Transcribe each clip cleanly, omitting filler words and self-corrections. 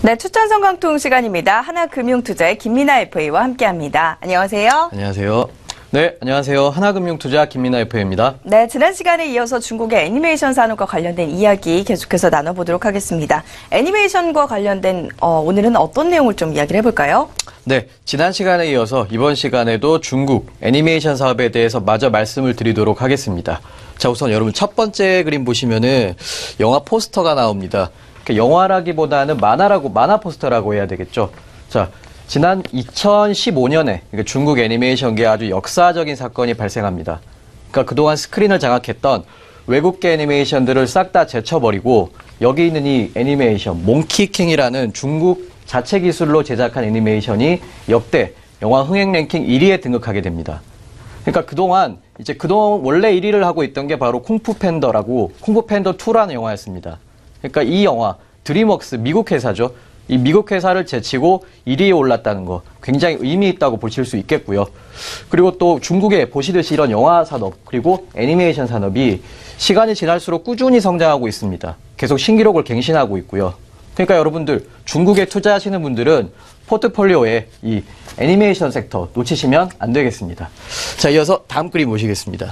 네, 추천 성광통 시간입니다. 하나금융투자의 김민아 FA와 함께합니다. 안녕하세요. 안녕하세요. 네, 안녕하세요. 하나금융투자 김민아 FA입니다. 네, 지난 시간에 이어서 중국의 애니메이션 산업과 관련된 이야기 계속해서 나눠보도록 하겠습니다. 애니메이션과 관련된 오늘은 어떤 내용을 좀 이야기를 해볼까요? 네, 지난 시간에 이어서 이번 시간에도 중국 애니메이션 사업에 대해서 마저 말씀을 드리도록 하겠습니다. 자, 우선 여러분 첫 번째 그림 보시면은 영화 포스터가 나옵니다. 영화라기보다는 만화 포스터라고 해야 되겠죠. 자, 지난 2015년에 중국 애니메이션계에 아주 역사적인 사건이 발생합니다. 그러니까 그동안 스크린을 장악했던 외국계 애니메이션들을 싹 다 제쳐버리고 여기 있는 이 애니메이션 몽키킹이라는 중국 자체 기술로 제작한 애니메이션이 역대 영화 흥행 랭킹 1위에 등극하게 됩니다. 그러니까 그동안 원래 1위를 하고 있던 게 바로 쿵푸 팬더라고 쿵푸 팬더 2라는 영화였습니다. 그러니까 이 영화 드림웍스 미국 회사죠. 이 미국 회사를 제치고 1위에 올랐다는 거 굉장히 의미 있다고 보실 수 있겠고요. 그리고 또 중국에 보시듯이 이런 영화 산업 그리고 애니메이션 산업이 시간이 지날수록 꾸준히 성장하고 있습니다. 계속 신기록을 갱신하고 있고요. 그러니까 여러분들 중국에 투자하시는 분들은 포트폴리오에 이 애니메이션 섹터 놓치시면 안 되겠습니다. 자, 이어서 다음 그림 보시겠습니다.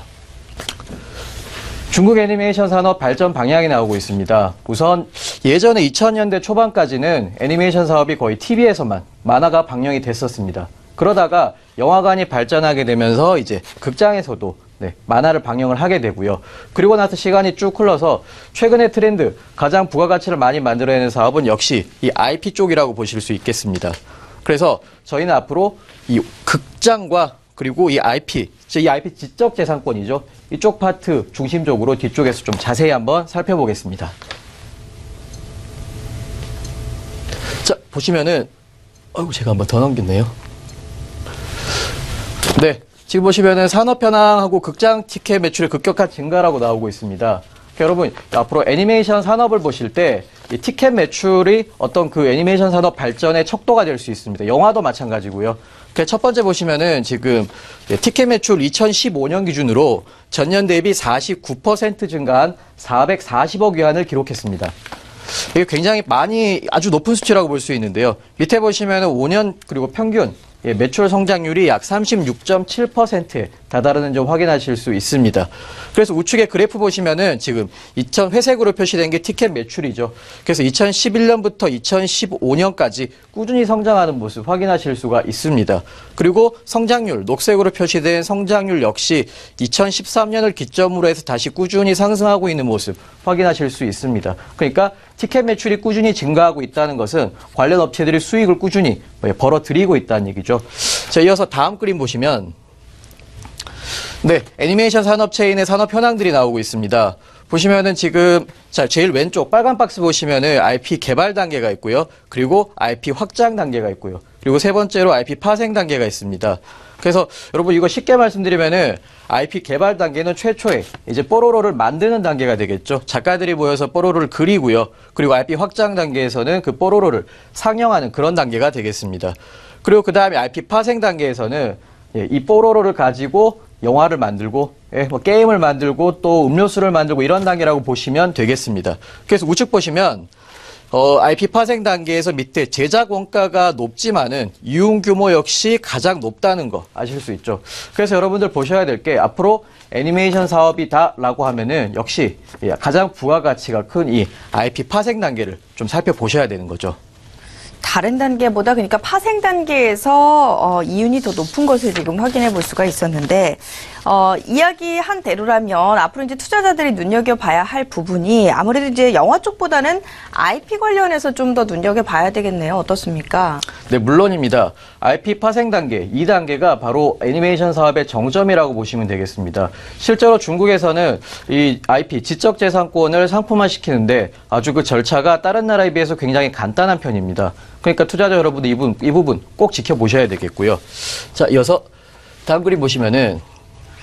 중국 애니메이션 산업 발전 방향이 나오고 있습니다. 우선 예전에 2000년대 초반까지는 애니메이션 사업이 거의 TV에서만 만화가 방영이 됐었습니다. 그러다가 영화관이 발전하게 되면서 이제 극장에서도 만화를 방영을 하게 되고요. 그리고 나서 시간이 쭉 흘러서 최근의 트렌드, 가장 부가가치를 많이 만들어내는 사업은 역시 이 IP 쪽이라고 보실 수 있겠습니다. 그래서 저희는 앞으로 이 극장과 그리고 이 IP 지적재산권이죠. 이쪽 파트 중심적으로 뒤쪽에서 좀 자세히 한번 살펴보겠습니다. 자, 보시면은, 제가 한번 더 넘겼네요. 네, 지금 보시면은 산업 현황하고 극장 티켓 매출의 급격한 증가라고 나오고 있습니다. 여러분, 앞으로 애니메이션 산업을 보실 때 이 티켓 매출이 어떤 그 애니메이션 산업 발전의 척도가 될 수 있습니다. 영화도 마찬가지고요. 첫 번째 보시면은 지금 티켓 매출 2015년 기준으로 전년 대비 49% 증가한 440억 위안을 기록했습니다. 이게 굉장히 아주 높은 수치라고 볼 수 있는데요. 밑에 보시면은 5년 그리고 평균 매출 성장률이 약 36.7%에 다다르는 점 확인하실 수 있습니다. 그래서 우측에 그래프 보시면은 지금 회색으로 표시된 게 티켓 매출이죠. 그래서 2011년부터 2015년까지 꾸준히 성장하는 모습 확인하실 수가 있습니다. 그리고 성장률, 녹색으로 표시된 성장률 역시 2013년을 기점으로 해서 다시 꾸준히 상승하고 있는 모습 확인하실 수 있습니다. 그러니까 티켓 매출이 꾸준히 증가하고 있다는 것은 관련 업체들이 수익을 꾸준히 벌어들이고 있다는 얘기죠. 자, 이어서 다음 그림 보시면 애니메이션 산업 체인의 산업 현황들이 나오고 있습니다. 보시면은 지금 제일 왼쪽 빨간 박스 보시면은 IP 개발 단계가 있고요. 그리고 IP 확장 단계가 있고요. 그리고 세 번째로 IP 파생 단계가 있습니다. 그래서 여러분 이거 쉽게 말씀드리면은 IP 개발 단계는 최초에 이제 뽀로로를 만드는 단계가 되겠죠. 작가들이 모여서 뽀로로를 그리고요. 그리고 IP 확장 단계에서는 그 뽀로로를 상영하는 그런 단계가 되겠습니다. 그리고 그 다음에 IP 파생 단계에서는 이 뽀로로를 가지고 영화를 만들고 게임을 만들고 또 음료수를 만들고 이런 단계라고 보시면 되겠습니다. 그래서 우측 보시면 IP 파생 단계에서 밑에 제작 원가가 높지만은 이용 규모 역시 가장 높다는 거 아실 수 있죠. 그래서 여러분들 보셔야 될 게 앞으로 애니메이션 사업이다라고 하면은 역시 가장 부가가치가 큰 이 IP 파생 단계를 좀 살펴보셔야 되는 거죠. 다른 단계보다 그러니까 파생 단계에서 이윤이 더 높은 것을 지금 확인해 볼 수가 있었는데 이야기한 대로라면 앞으로 이제 투자자들이 눈여겨봐야 할 부분이 아무래도 이제 영화 쪽보다는 IP 관련해서 좀 더 눈여겨봐야 되겠네요. 어떻습니까? 네, 물론입니다. IP 파생 단계, 2단계가 바로 애니메이션 사업의 정점이라고 보시면 되겠습니다. 실제로 중국에서는 이 IP, 지적재산권을 상품화시키는데 아주 그 절차가 다른 나라에 비해서 굉장히 간단한 편입니다. 그러니까 투자자 여러분들 이 부분 꼭 지켜보셔야 되겠고요. 자, 이어서 다음 그림 보시면은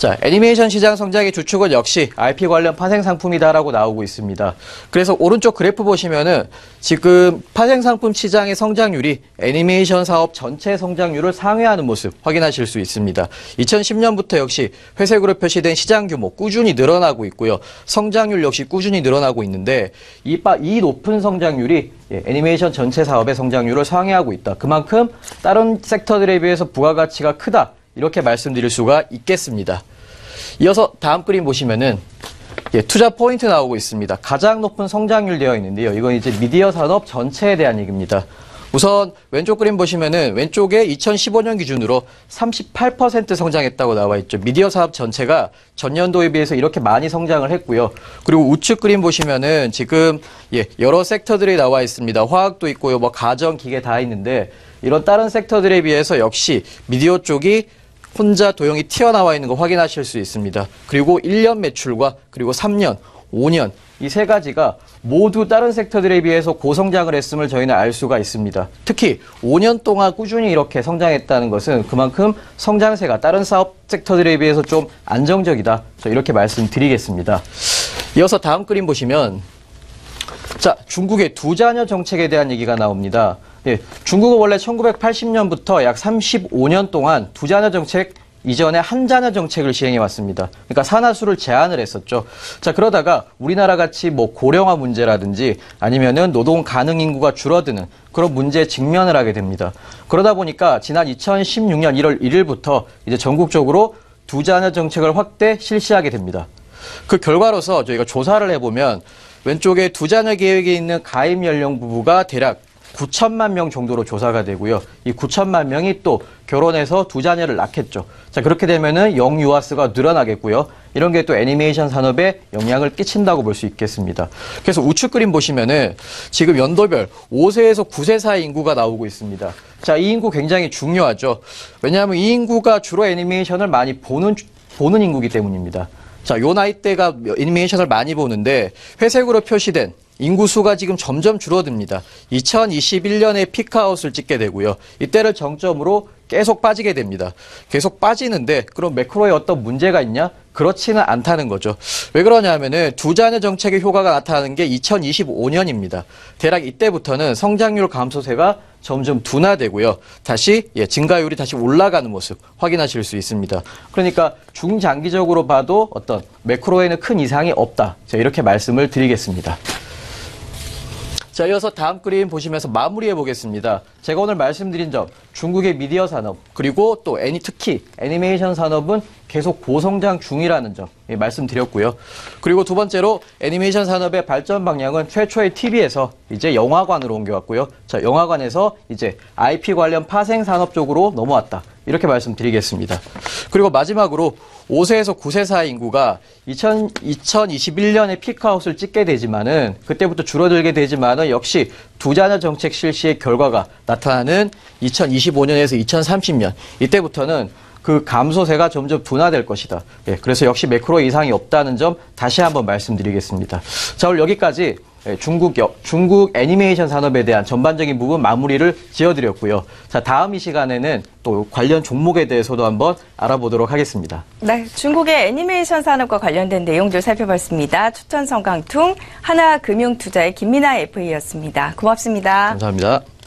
자, 애니메이션 시장 성장의 주축은 역시 IP 관련 파생 상품이다라고 나오고 있습니다. 그래서 오른쪽 그래프 보시면은 지금 파생 상품 시장의 성장률이 애니메이션 사업 전체 성장률을 상회하는 모습 확인하실 수 있습니다. 2010년부터 역시 회색으로 표시된 시장 규모 꾸준히 늘어나고 있고요. 성장률 역시 꾸준히 늘어나고 있는데 이 높은 성장률이 애니메이션 전체 사업의 성장률을 상회하고 있다. 그만큼 다른 섹터들에 비해서 부가가치가 크다. 이렇게 말씀드릴 수가 있겠습니다. 이어서 다음 그림 보시면은 투자 포인트 나오고 있습니다. 가장 높은 성장률 되어 있는데요. 이건 이제 미디어 산업 전체에 대한 얘기입니다. 우선 왼쪽 그림 보시면은 왼쪽에 2015년 기준으로 38% 성장했다고 나와 있죠. 미디어 산업 전체가 전년도에 비해서 이렇게 많이 성장을 했고요. 그리고 우측 그림 보시면은 지금 여러 섹터들이 나와 있습니다. 화학도 있고요. 뭐 가전, 기계 다 있는데 이런 다른 섹터들에 비해서 역시 미디어 쪽이 혼자 도형이 튀어나와 있는 거 확인하실 수 있습니다. 그리고 1년 매출과 그리고 3년, 5년 이 세 가지가 모두 다른 섹터들에 비해서 고성장을 했음을 저희는 알 수가 있습니다. 특히 5년 동안 꾸준히 이렇게 성장했다는 것은 그만큼 성장세가 다른 사업 섹터들에 비해서 좀 안정적이다. 이렇게 말씀드리겠습니다. 이어서 다음 그림 보시면 자, 중국의 두 자녀 정책에 대한 얘기가 나옵니다. 중국은 원래 1980년부터 약 35년 동안 두 자녀 정책 이전에 한 자녀 정책을 시행해 왔습니다. 그러니까 산하수를 제한을 했었죠. 자, 그러다가 우리나라 같이 뭐 고령화 문제라든지 아니면은 노동 가능 인구가 줄어드는 그런 문제에 직면을 하게 됩니다. 그러다 보니까 지난 2016년 1월 1일부터 이제 전국적으로 두 자녀 정책을 확대 실시하게 됩니다. 그 결과로서 저희가 조사를 해보면 왼쪽에 두 자녀 계획에 있는 가입 연령 부부가 대략 9천만 명 정도로 조사가 되고요. 이 9천만 명이 또 결혼해서 두 자녀를 낳겠죠. 자, 그렇게 되면은 영유아 수가 늘어나겠고요. 이런 게 또 애니메이션 산업에 영향을 끼친다고 볼 수 있겠습니다. 그래서 우측 그림 보시면은 지금 연도별 5세에서 9세 사이 인구가 나오고 있습니다. 자, 이 인구 굉장히 중요하죠. 왜냐하면 이 인구가 주로 애니메이션을 많이 보는 인구이기 때문입니다. 자, 요 나이대가 애니메이션을 많이 보는데 회색으로 표시된 인구수가 지금 점점 줄어듭니다. 2021년에 피크아웃을 찍게 되고요. 이때를 정점으로 계속 빠지게 됩니다. 계속 빠지는데 그럼 매크로에 어떤 문제가 있냐? 그렇지는 않다는 거죠. 왜 그러냐면은 두 자녀 정책의 효과가 나타나는 게 2025년입니다. 대략 이때부터는 성장률 감소세가 점점 둔화되고요. 다시 증가율이 다시 올라가는 모습 확인하실 수 있습니다. 그러니까 중장기적으로 봐도 어떤 매크로에는 큰 이상이 없다. 제가 이렇게 말씀을 드리겠습니다. 자, 이어서 다음 그림 보시면서 마무리해 보겠습니다. 제가 오늘 말씀드린 점, 중국의 미디어 산업, 그리고 또 특히 애니메이션 산업은 계속 고성장 중이라는 점 말씀드렸고요. 그리고 두 번째로 애니메이션 산업의 발전 방향은 최초의 TV에서 이제 영화관으로 옮겨왔고요. 자, 영화관에서 이제 IP 관련 파생 산업 쪽으로 넘어왔다. 이렇게 말씀드리겠습니다. 그리고 마지막으로 5세에서 9세 사이 인구가 2021년에 피크아웃을 찍게 되지만은 그때부터 줄어들게 되지만은 역시 두 자녀 정책 실시의 결과가 나타나는 2025년에서 2030년 이때부터는 그 감소세가 점점 둔화될 것이다. 그래서 역시 매크로 이상이 없다는 점 다시 한번 말씀드리겠습니다. 자, 오늘 여기까지 중국 애니메이션 산업에 대한 전반적인 부분 마무리를 지어드렸고요. 자, 다음 이 시간에는 또 관련 종목에 대해서도 한번 알아보도록 하겠습니다. 네, 중국의 애니메이션 산업과 관련된 내용들 살펴봤습니다. 추천 성강퉁 하나금융투자의 김민아 FA였습니다. 고맙습니다. 감사합니다.